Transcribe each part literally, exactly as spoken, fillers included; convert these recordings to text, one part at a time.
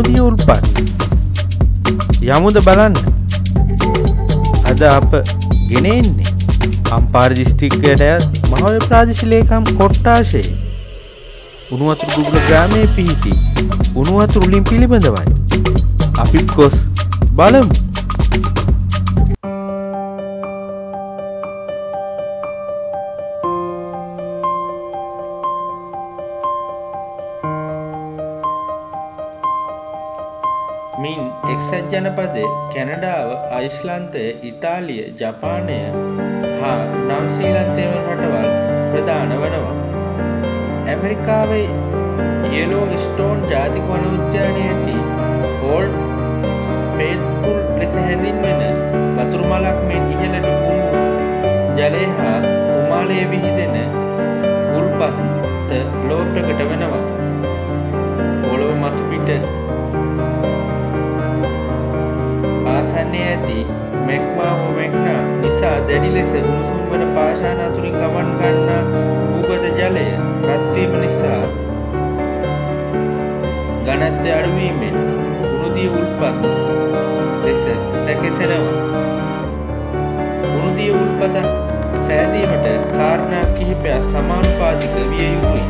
උණුදිය උල්පත් යමුද බලන්න. අද අප ගෙන එන්නේ අම්පාර දිස්ත්‍රික්කයට මහවැය ප්‍රාදේශීය ලේකම් කොට්ටාශයේ උණු වතුර දුගල ග්‍රාමයේ පිහිටි උණු වතුර උලින් පිළිබඳවයි. අපි කොස් බලමු. මින් එක්සත් ජනපදයේ කැනඩාව, අයිස්ලන්තය, ඉතාලිය, ජපානය හා නව්සීලන්තය රටවල් ප්‍රධාන වනවා. ඇමරිකාවේ යෙලෝ ස්ටෝන් ජාතික වන උද්‍යානයේ ඇති ඕල්ඩ් ෆේත්ෆුල් ලෙස හැඳින්වෙන වතුර මලක් මෙන් ඉහළට උණු ජලය හා උමාලයේ විහිදෙන උල්පත් ලෝ ප්‍රකට වෙනවා. පොළොව මතු පිට ආසන්නයේ ඇති මෙග්මා හෝ මෙග්නා නිසා දැඩි ලෙස උණුසුම් වන පාෂාණ අතුරින් ගමන් ගන්නා භූගත ජලය රත් වීම නිසා ඝනත්වය අඩු වීමෙන් උණුදිය උල්පත් ලෙස සැකසෙනවා. උණුදිය උල්පත සෑදීමට කාරණා කිහිපයක් සමානුපාතික විය යුතුයි.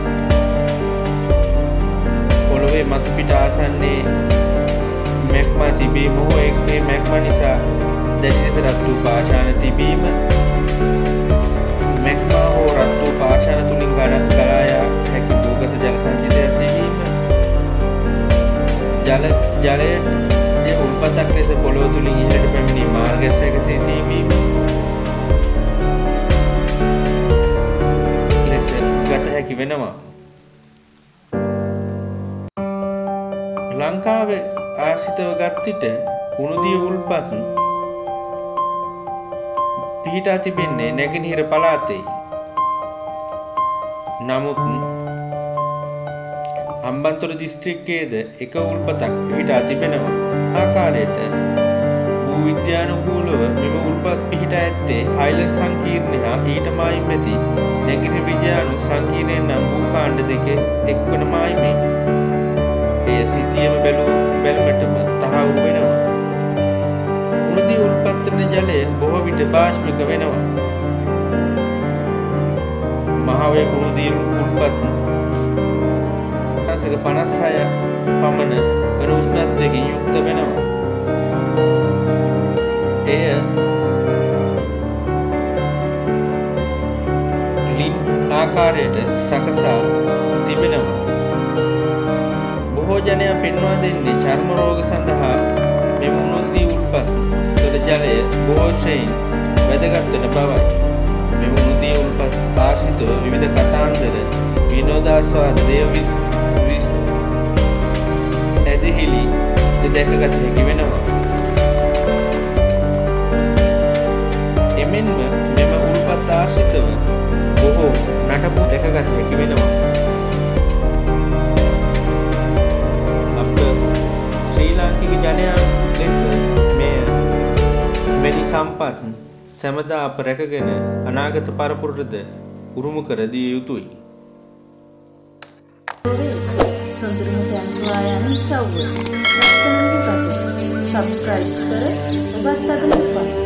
පොළොවේ මතු පිට ආසන්නයේ මෙග්මා තිබීම හෝ එක්වේ මෙග්මා නිසා දැඩි ලෙස රත් වූ පාෂාණ තිබීම, මෙග්මා හෝ රත් වූ පාෂාණ තුලින් ගලා යා හැකි භූගත ජල සංචිතයක් තිබීම, ජල ජලයේ උල්පතක් ලෙස පොළොව තුලින් ඉහළට පැමිණි මාර්ග සැකසී තිබීම ලෙස ගත හැකි වෙනවා. ලංකාවේ ආශ්‍රිතව ගත් විට උණුදිය උල්පත් පිහිටා තිබෙන්නේ නැගෙනහිර පළාතේ. නමුත් හම්බන්තොට දිස්ත්‍රික්කයේද එක උල්පතක් පිහිටා තිබෙනවා. ආකාරයට භූ විද්‍යානුකූලව මෙම උල්පත් පිහිටා ඇත්තේ හයිලන්ඩ් සංකීර්ණය හා ඊට මායිම් ඇති නැගෙනහිර විද්‍යානු සංකීර්ණයෙන් නම් භූ කාණ්ඩ දෙක එක්වන මායිමේ එය සිතියම බැලූ බැලමටම තහවුරු වෙනවා. උණුදිය උල්පත් වන ජලය බොහෝ විට බාෂ්පික වෙනවා. මහවැය උණුදිය උල්පත් අංශක පනස් හය පමණ වන උෂ්ණත්වයකින් යුක්ත වෙනවා. එය ලින් ආකාරයට සකසා තිබෙනවා. බොහෝ ජනයා පෙන්වා දෙන්නේ චර්ම රෝග සඳහා මෙම උණුදිය උල්පත් තුළ ජලය බොහෝ ශ්‍රේණි වැදගත් වන බවයි. මෙම උණුදිය උල්පත් ආශ්‍රිතව විවිධ කතාන්දර, විනෝදාස්වාද, දේව ඇදහිලි දැකගත හැකි වෙනවා. එමෙන්ම මෙම උල්පත් ආශ්‍රිතව බොහෝ නටබුන් දැකගත හැකි වෙනවා. ශ්‍රී ලාංකික ජනයා ලෙස මෙය මෙනි සම්පත් සැමදා අප රැකගෙන අනාගත පරපුරටද උරුම කර දිය යුතුයි. සබ්ස්ක්‍රයිබ් කර ඔබත් අගන